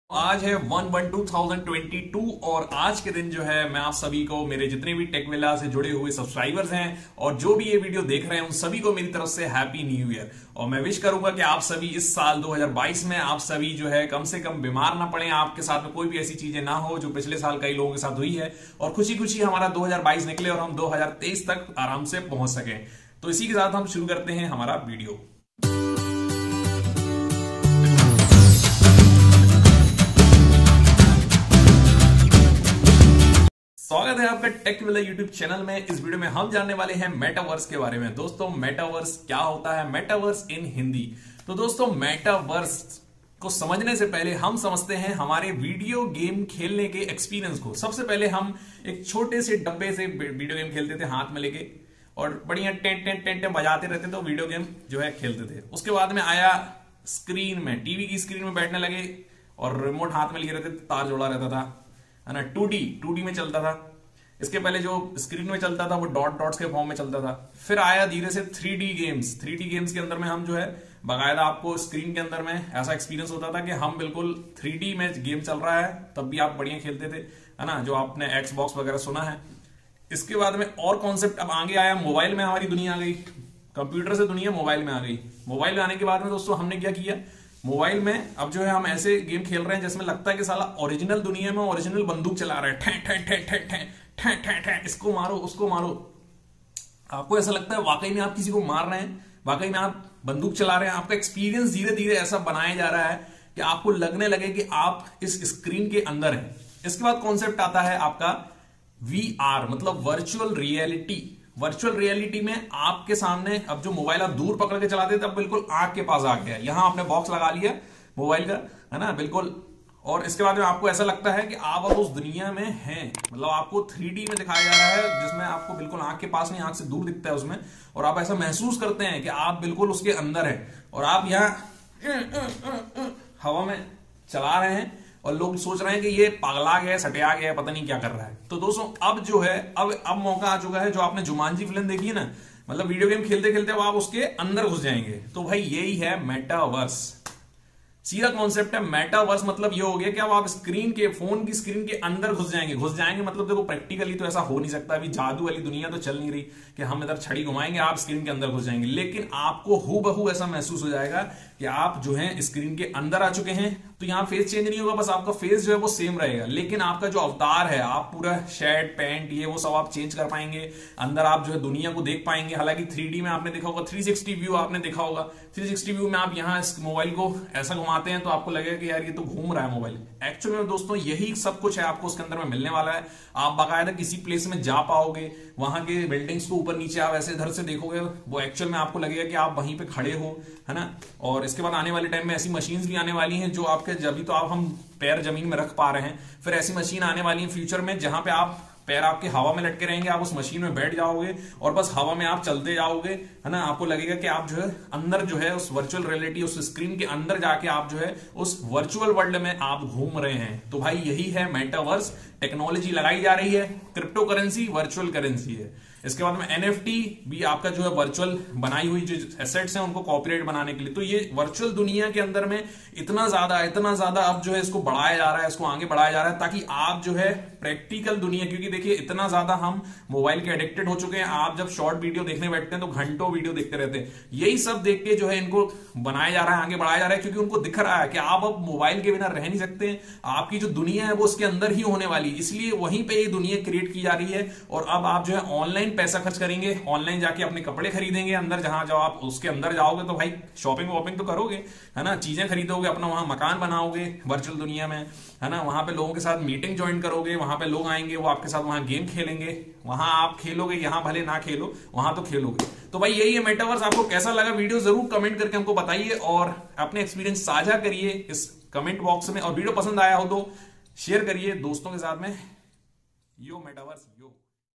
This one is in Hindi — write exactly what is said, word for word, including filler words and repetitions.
आज है one one two thousand twenty two और आज के दिन जो है मैं आप सभी को, मेरे जितने भी टेकविला से जुड़े हुए सब्सक्राइबर्स हैं और जो भी ये वीडियो देख रहे हैं उन सभी को मेरी तरफ से हैप्पी न्यू ईयर। और मैं विश करूंगा कि आप सभी इस साल दो हज़ार बाईस में आप सभी जो है कम से कम बीमार ना पड़े, आपके साथ में कोई भी ऐसी चीजें ना हो जो पिछले साल कई लोगों के साथ हुई है, और खुशी खुशी हमारा दो हज़ार बाईस निकले और हम दो हज़ार तेईस तक आराम से पहुंच सके। तो इसी के साथ हम शुरू करते हैं हमारा वीडियो। स्वागत है आपका टेकविला यूट्यूब चैनल में। इस वीडियो में हम जानने वाले हैं मेटावर्स के बारे में। दोस्तों, मेटावर्स क्या होता है, मेटावर्स इन हिंदी। तो दोस्तों, मेटावर्स को समझने से पहले हम समझते हैं हमारे वीडियो गेम खेलने के एक्सपीरियंस को। सबसे पहले हम एक छोटे से डब्बे से वीडियो गेम खेलते थे हाथ में लेके, और बढ़िया टें टें टें टें बजाते रहते तो वीडियो गेम जो है खेलते थे। उसके बाद में आया स्क्रीन में, टीवी की स्क्रीन में बैठने लगे और रिमोट हाथ में लिए रहते, तार जोड़ा रहता था, है ना। टू डी टू डी में चलता था। इसके पहले जो स्क्रीन में चलता था वो डॉट डॉट्स के फॉर्म में चलता था। फिर आया धीरे से three D games. Three D games के अंदर में हम जो है बाकायदा आपको स्क्रीन के अंदर में ऐसा एक्सपीरियंस होता था कि हम बिल्कुल थ्री डी में गेम चल रहा है, तब भी आप बढ़िया खेलते थे, है ना, जो आपने एक्स बॉक्स वगैरह सुना है। इसके बाद में और कॉन्सेप्ट अब आगे आया, मोबाइल में हमारी दुनिया आ गई। कंप्यूटर से दुनिया मोबाइल में आ गई। मोबाइल में आने के बाद में दोस्तों हमने क्या किया, मोबाइल में अब जो है हम ऐसे गेम खेल रहे हैं जिसमें लगता है कि साला ओरिजिनल दुनिया में ओरिजिनल बंदूक चला रहे हैं, ठे ठे ठे ठे ठे ठे ठे ठे, इसको मारो उसको मारो। आपको ऐसा लगता है वाकई में आप किसी को मार रहे हैं, वाकई में आप बंदूक चला रहे हैं। आपका एक्सपीरियंस धीरे धीरे ऐसा बनाया जा रहा है कि आपको लगने लगे कि आप इस स्क्रीन के अंदर हैं। इसके बाद कॉन्सेप्ट आता है आपका वी आर, मतलब वर्चुअल रियलिटी। वर्चुअल रियलिटी में आपके सामने अब जो मोबाइल आप दूर पकड़ के चलाते थे, अब बिल्कुल आंख के पास आ गया। यहां आपने बॉक्स लगा लिया मोबाइल का, है ना, बिल्कुल। और इसके बाद में आपको ऐसा लगता है कि आप अब उस दुनिया में हैं, मतलब आपको थ्री डी में दिखाया जा रहा है, जिसमें आपको बिल्कुल आंख के पास नहीं, आंख से दूर दिखता है उसमें, और आप ऐसा महसूस करते हैं कि आप बिल्कुल उसके अंदर हैं और आप यहाँ हवा में चला रहे हैं और लोग सोच रहे हैं कि ये पगला गया, सटिया गया, पता नहीं क्या कर रहा है। तो दोस्तों अब जो है अब अब मौका आ चुका है, जो आपने जुमानजी फिल्म देखी है ना, मतलब वीडियो गेम खेलते खेलते अब आप उसके अंदर घुस जाएंगे। तो भाई यही है मेटावर्स। सीधा कॉन्सेप्ट है मेटावर्स। मतलब ये हो गया कि अब आप स्क्रीन के, फोन की स्क्रीन के अंदर घुस जाएंगे। घुस जाएंगे मतलब देखो प्रैक्टिकली तो ऐसा हो नहीं सकता, अभी जादू वाली दुनिया तो चल नहीं रही कि हम इधर छड़ी घुमाएंगे आप स्क्रीन के अंदर घुस जाएंगे, लेकिन आपको हूबहू ऐसा महसूस हो जाएगा कि आप जो है स्क्रीन के अंदर आ चुके हैं। तो यहाँ फेस चेंज नहीं होगा, बस आपका फेस जो है वो सेम रहेगा, लेकिन आपका जो अवतार है, आप पूरा शर्ट पैंट ये वो सब आप चेंज कर पाएंगे। अंदर आप जो है दुनिया को देख पाएंगे। हालांकि थ्री डी में आपने देखा होगा, थ्री सिक्सटी व्यू आपने देखा होगा। थ्री सिक्सटी व्यू में आप यहाँ इस मोबाइल को ऐसा घुमाते हैं तो आपको लगेगा कि यार ये तो घूम रहा है मोबाइल। एक्चुअली में दोस्तों यही सब कुछ है आपको उसके अंदर में मिलने वाला है। आप बाकायदा किसी प्लेस में जा पाओगे, वहां के बिल्डिंग्स को ऊपर नीचे आप ऐसे इधर से देखोगे, वो एक्चुअल में आपको लगेगा कि आप वहीं पे खड़े हो, है ना। और इसके बाद आने वाले टाइम में ऐसी मशीन्स भी आने वाली हैं जो आपके, जब तो आप हम पैर जमीन में रख पा रहे हैं, फिर ऐसी मशीन आने वाली है फ्यूचर में जहां पे आप पैर आपके हवा में लटके रहेंगे, आप उस मशीन में बैठ जाओगे और बस हवा में आप चलते जाओगे, है ना। आपको लगेगा कि आप जो है अंदर जो है उस वर्चुअल रियलिटी, उस स्क्रीन के अंदर जाके आप जो है उस वर्चुअल वर्ल्ड में आप घूम रहे हैं। तो भाई यही है मेटावर्स। टेक्नोलॉजी लगाई जा रही है, क्रिप्टो करेंसी वर्चुअल करेंसी है। इसके बाद में एनएफटी भी आपका जो है वर्चुअल बनाई हुई जो एसेट्स हैं उनको कॉपीराइट बनाने के लिए। तो ये वर्चुअल दुनिया के अंदर में इतना ज्यादा इतना ज्यादा अब जो है इसको बढ़ाया जा रहा है, इसको आगे बढ़ाया जा रहा है, ताकि आप जो है प्रैक्टिकल दुनिया, क्योंकि देखिए इतना ज्यादा हम मोबाइल के एडिक्टेड हो चुके हैं। आप जब शॉर्ट वीडियो देखने बैठते हैं तो घंटों वीडियो देखते रहते हैं। यही सब देख के जो है इनको बनाया जा रहा है, आगे बढ़ाया जा रहा है, क्योंकि उनको दिख रहा है कि आप अब मोबाइल के बिना रह नहीं सकते। आपकी जो दुनिया है वो उसके अंदर ही होने वाली, इसलिए वहीं पे ये दुनिया क्रिएट की जा रही है। और अब आप जो है ऑनलाइन पैसा खर्च करेंगे, ऑनलाइन जाके अपने कपड़े खरीदेंगे, अंदर जहां जाओ आप उसके अंदर जाओगे तो भाई शॉपिंग वॉपिंग तो करोगे, है ना, चीजें खरीदोगे, अपना वहां मकान बनाओगे वर्चुअल दुनिया में, है ना। वहां पे लोगों के साथ मीटिंग ज्वाइन करोगे, वहां पे लोग आएंगे, वो आपके साथ वहां गेम खेलेंगे, वहां आप खेलोगे, यहां भले ना खेलो वहां तो खेलोगे। तो भाई यही है मेटावर्स। आपको कैसा लगा वीडियो जरूर कमेंट करके हमको बताइए और अपने एक्सपीरियंस साझा करिए इस कमेंट बॉक्स में। और वीडियो पसंद आया हो तो शेयर करिए दोस्तों के साथ में। यो मेटावर्स यो।